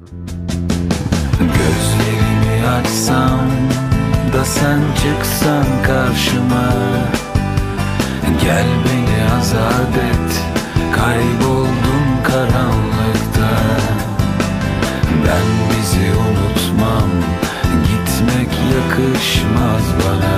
Gözlerimi açsam da sen çıksan karşıma, gel beni azat et, kayboldum karanlıkta. Ben bizi unutmam, gitmek yakışmaz bana.